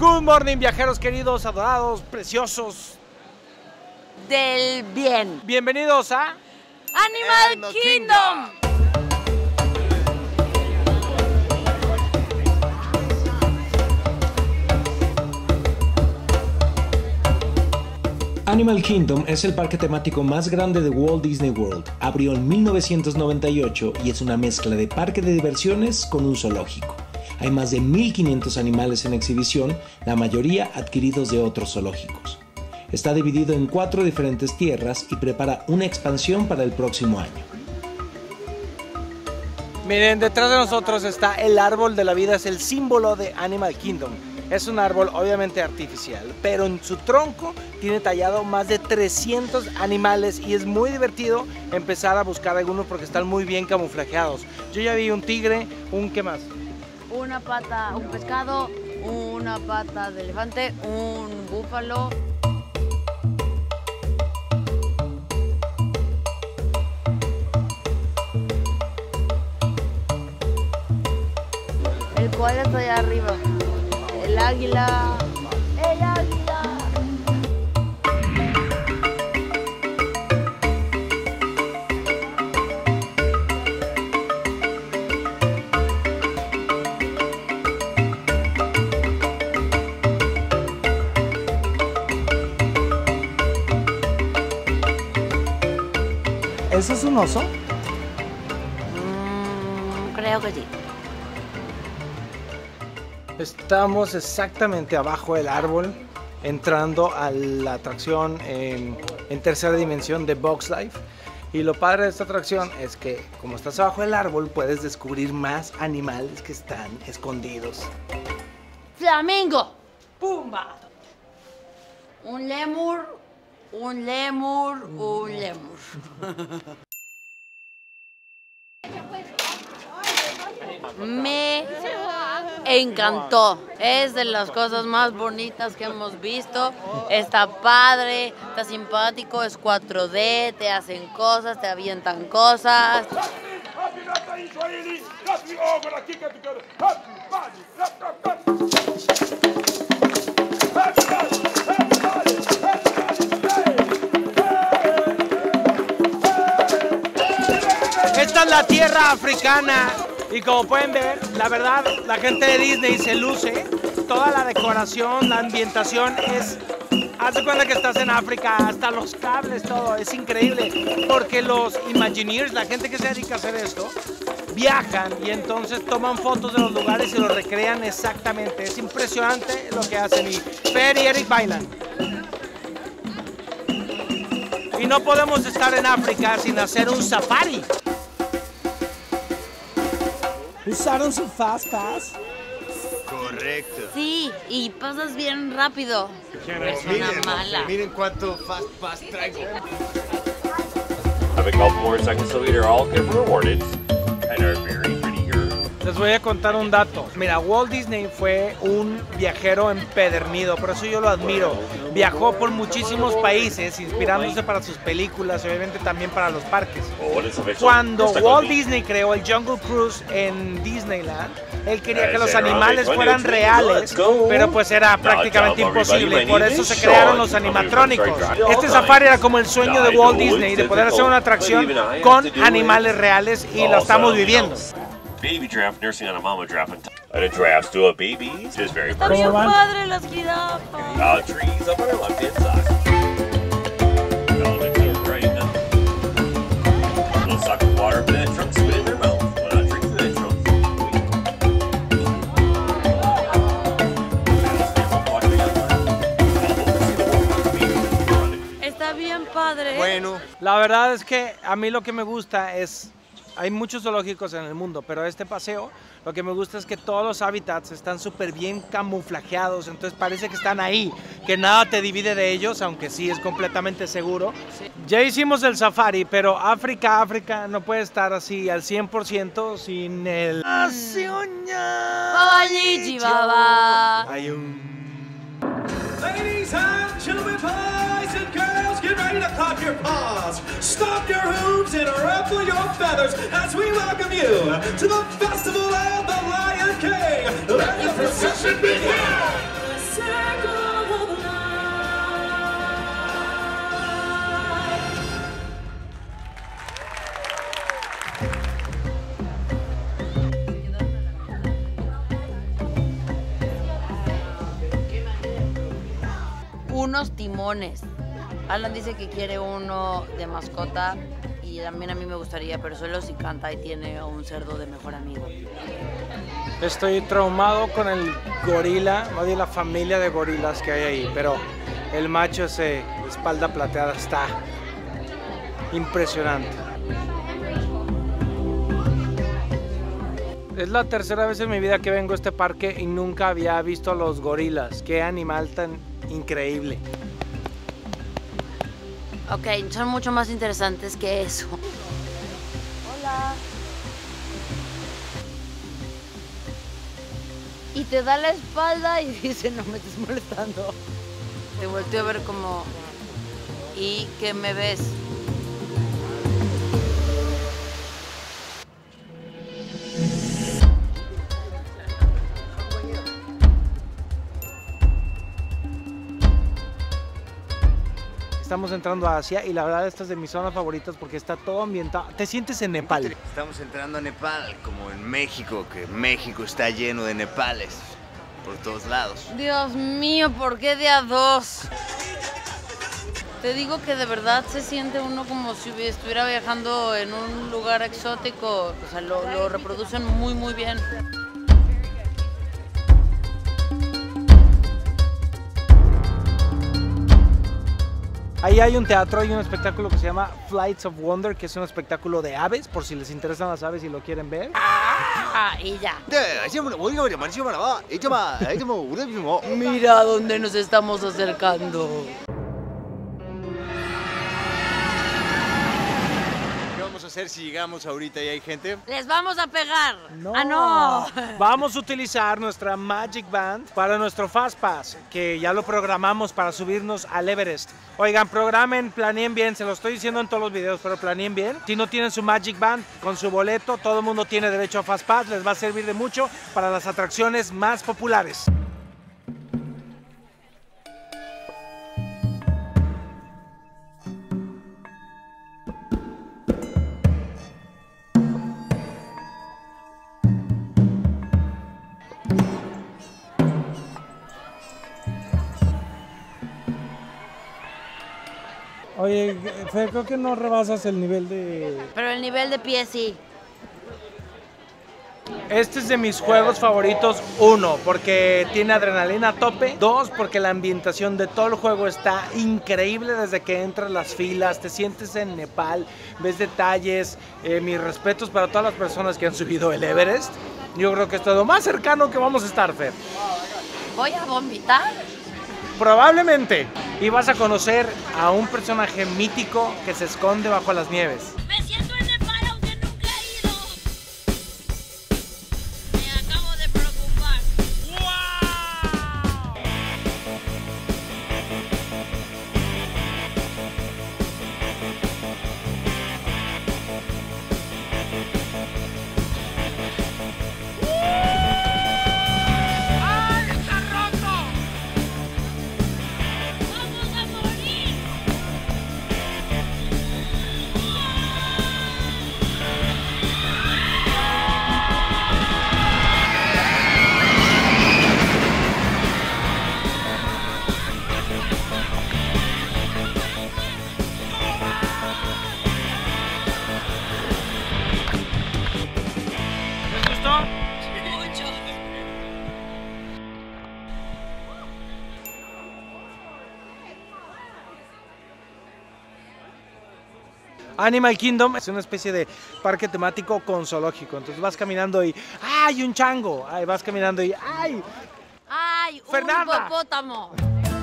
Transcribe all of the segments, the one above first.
Good morning, viajeros queridos, adorados, preciosos. Del bien. Bienvenidos a Animal Kingdom. Animal Kingdom es el parque temático más grande de Walt Disney World. Abrió en 1998 y es una mezcla de parque de diversiones con un zoológico. Hay más de 1.500 animales en exhibición, la mayoría adquiridos de otros zoológicos. Está dividido en 4 diferentes tierras y prepara una expansión para el próximo año. Miren, detrás de nosotros está el árbol de la vida, es el símbolo de Animal Kingdom. Es un árbol obviamente artificial, pero en su tronco tiene tallado más de 300 animales y es muy divertido empezar a buscar algunos porque están muy bien camuflajeados. Yo ya vi un tigre, ¿qué más? Una pata, un pescado, una pata de elefante, un búfalo. El cual está allá arriba. El águila. El águila. ¿Eso es un oso? Creo que sí. Estamos exactamente abajo del árbol, entrando a la atracción en tercera dimensión de Bugs Life. Y lo padre de esta atracción es que, como estás abajo del árbol, puedes descubrir más animales que están escondidos. Flamingo. Pumba. Un lemur. Un lemur, un lemur. Me encantó. Es de las cosas más bonitas que hemos visto. Está padre, está simpático, es 4D, te hacen cosas, te avientan cosas. Esta es la tierra africana y como pueden ver, la verdad, la gente de Disney se luce. Toda la decoración, la ambientación es... Haz de cuenta que estás en África, hasta los cables, todo, es increíble. Porque los Imagineers, la gente que se dedica a hacer esto, viajan y entonces toman fotos de los lugares y los recrean exactamente. Es impresionante lo que hacen y Fer y Eric bailan. Y no podemos estar en África sin hacer un safari. ¿Usaron su Fast Pass? Correcto. Sí, y pasas bien rápido. Persona mala. Miren cuánto Fast Pass traigo. Having golf more seconds so they're all get rewarded and are very pretty girls. Les voy a contar un dato. Mira, Walt Disney fue un viajero empedernido, por eso yo lo admiro. Viajó por muchísimos países, inspirándose para sus películas y obviamente también para los parques. Cuando Walt Disney creó el Jungle Cruise en Disneyland, él quería que los animales fueran reales, pero pues era prácticamente imposible y por eso se crearon los animatrónicos. Este safari era como el sueño de Walt Disney, de poder hacer una atracción con animales reales y lo estamos viviendo. Baby giraffe nursing on a mama giraffe and a giraffe's to a baby is very Está bien padre las jirafas. trees up on our left hand side. Elephants are right now. Little suck of water, but that trunk spit in their mouth. When I drink through that trunk. Está bien padre. Bueno. La verdad es que a mí lo que me gusta es... Hay muchos zoológicos en el mundo, pero este paseo lo que me gusta es que todos los hábitats están súper bien camuflajeados, entonces parece que están ahí, que nada te divide de ellos, aunque sí es completamente seguro. Sí. Ya hicimos el safari, pero África no puede estar así al 100% sin el... Ladies and gentlemen, boys and girls, get ready to clap your paws, stomp your hooves, and ruffle your feathers as we welcome you to the Festival of the Lion King. Let the procession begin! circle of life. Unos timones. Alan dice que quiere uno de mascota y también a mí me gustaría, pero solo si canta y tiene un cerdo de mejor amigo. Estoy traumado con el gorila, odio la familia de gorilas que hay ahí, pero el macho ese, espalda plateada, está impresionante. Es la tercera vez en mi vida que vengo a este parque y nunca había visto a los gorilas. Qué animal tan increíble. Ok, son mucho más interesantes que eso. Hola. Y te da la espalda y dice, no me estés molestando. Te volteo a ver como, ¿y qué me ves? Estamos entrando a Asia y la verdad esta es de mis zonas favoritas porque está todo ambientado. ¿Te sientes en Nepal? Estamos entrando a Nepal, como en México, que México está lleno de Nepales por todos lados. Dios mío, ¿por qué de a dos? Te digo que de verdad se siente uno como si estuviera viajando en un lugar exótico. O sea, lo reproducen muy, muy bien. Ahí hay un teatro, hay un espectáculo que se llama Flights of Wonder, que es un espectáculo de aves, por si les interesan las aves y lo quieren ver. Ah, y ya. Mira. Mira dónde nos estamos acercando. ¿Qué vamos a hacer si llegamos ahorita y hay gente? ¡Les vamos a pegar! No. ¡Ah, no! Vamos a utilizar nuestra Magic Band para nuestro Fast Pass, que ya lo programamos para subirnos al Everest. Oigan, programen, planeen bien, se lo estoy diciendo en todos los videos, pero planeen bien. Si no tienen su Magic Band con su boleto, todo el mundo tiene derecho a Fast Pass, les va a servir de mucho para las atracciones más populares. Oye, Fer, creo que no rebasas el nivel de... Pero el nivel de pie sí. Este es de mis juegos favoritos, 1, porque tiene adrenalina a tope, 2, porque la ambientación de todo el juego está increíble desde que entras las filas, te sientes en Nepal, ves detalles, mis respetos para todas las personas que han subido el Everest. Yo creo que esto es lo más cercano que vamos a estar, Fer. ¿Voy a vomitar? Probablemente. Y vas a conocer a un personaje mítico que se esconde bajo las nieves. Me siento en Nepal aunque nunca he ido. Me acabo de preocupar. ¡Ay, está roto! ¡Vamos a morir! ¿Les gustó? Mucho. Animal Kingdom es una especie de parque temático con zoológico. Entonces vas caminando y ¡ay, un chango! Ay, vas caminando y ¡ay! ¡Ay, Fernanda. un hipopótamo!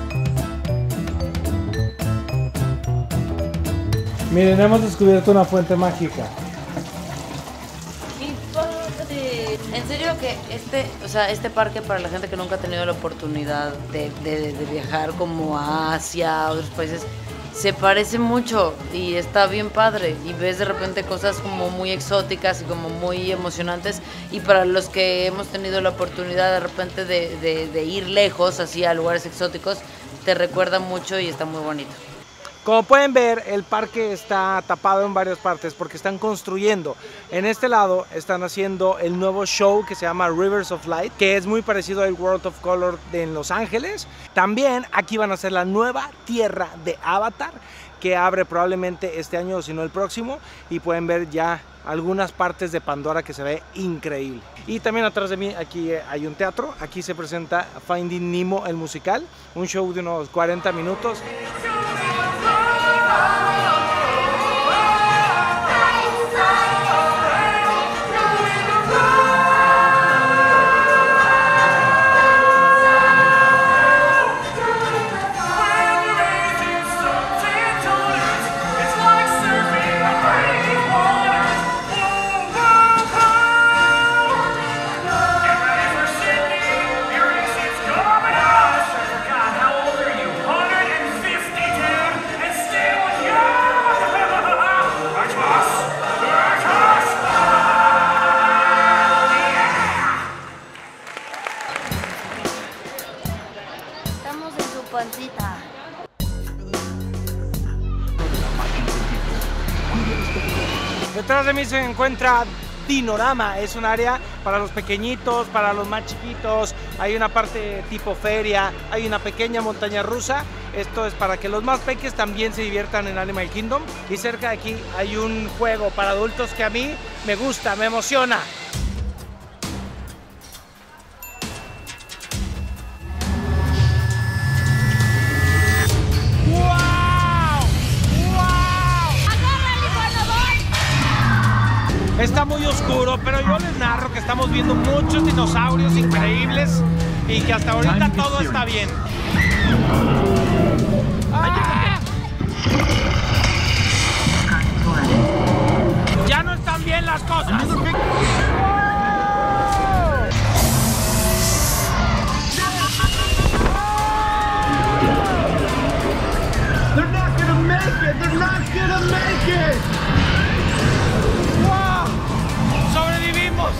Miren, hemos descubierto una fuente mágica. ¡Qué padre! En serio que este parque para la gente que nunca ha tenido la oportunidad de viajar como a Asia, a otros países, se parece mucho y está bien padre y ves de repente cosas como muy exóticas y como muy emocionantes, y para los que hemos tenido la oportunidad de repente de ir lejos, así a lugares exóticos, te recuerda mucho y está muy bonito. Como pueden ver, el parque está tapado en varias partes porque están construyendo. En este lado están haciendo el nuevo show que se llama Rivers of Light, que es muy parecido al World of Color en Los Ángeles. También aquí van a hacer la nueva tierra de Avatar, que abre probablemente este año o si no el próximo, y pueden ver ya algunas partes de Pandora que se ve increíble. Y también atrás de mí aquí hay un teatro. Aquí se presenta Finding Nemo, el musical, un show de unos 40 minutos. Pancita. Detrás de mí se encuentra Dinorama, es un área para los pequeñitos, para los más chiquitos. Hay una parte tipo feria, hay una pequeña montaña rusa. Esto es para que los más pequeños también se diviertan en Animal Kingdom. Y cerca de aquí hay un juego para adultos que a mí me gusta, me emociona. Está muy oscuro, pero yo les narro que estamos viendo muchos dinosaurios increíbles y que hasta ahorita todo está bien. ¡Ah! Ya no están bien las cosas. They're not gonna make it! They're not gonna make it! ¡Sobrevivimos!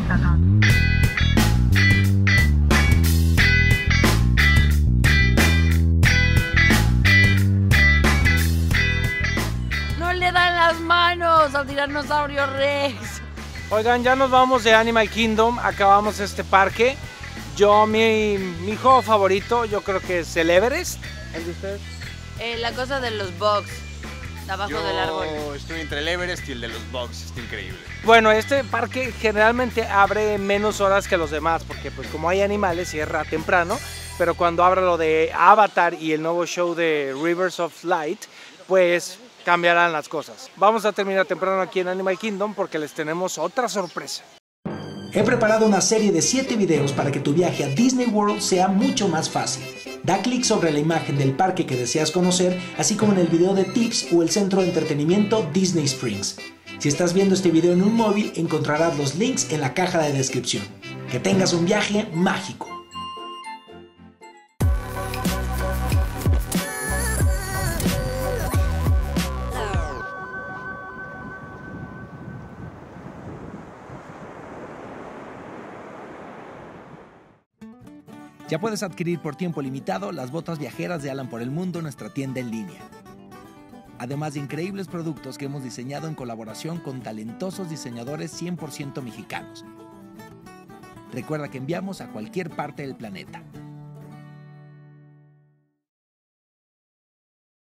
No le dan las manos al tiranosaurio Rex. Oigan, ya nos vamos de Animal Kingdom, acabamos este parque. Mi juego favorito, yo creo que es el Everest. ¿El de ustedes? La cosa de los bugs, abajo del árbol. Yo estoy entre el Everest y el de los Bugs, está increíble. Bueno, este parque generalmente abre menos horas que los demás, porque pues como hay animales cierra temprano, pero cuando abra lo de Avatar y el nuevo show de Rivers of Light, pues cambiarán las cosas. Vamos a terminar temprano aquí en Animal Kingdom porque les tenemos otra sorpresa. He preparado una serie de 7 videos para que tu viaje a Disney World sea mucho más fácil. Da clic sobre la imagen del parque que deseas conocer, así como en el video de tips o el centro de entretenimiento Disney Springs. Si estás viendo este video en un móvil, encontrarás los links en la caja de descripción. Que tengas un viaje mágico. Ya puedes adquirir por tiempo limitado las botas viajeras de Alan por el Mundo en nuestra tienda en línea. Además de increíbles productos que hemos diseñado en colaboración con talentosos diseñadores 100% mexicanos. Recuerda que enviamos a cualquier parte del planeta.